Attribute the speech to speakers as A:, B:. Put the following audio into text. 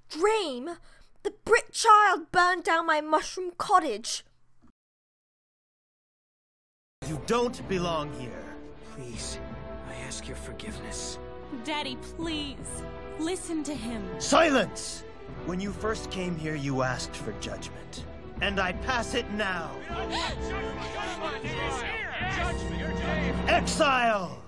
A: dream? The Brit child burned down my mushroom cottage.
B: You don't belong here.
C: Please, I ask your forgiveness.
D: Daddy, please, listen to him.
B: Silence! When you first came here, you asked for judgment. And I pass it now. Exile!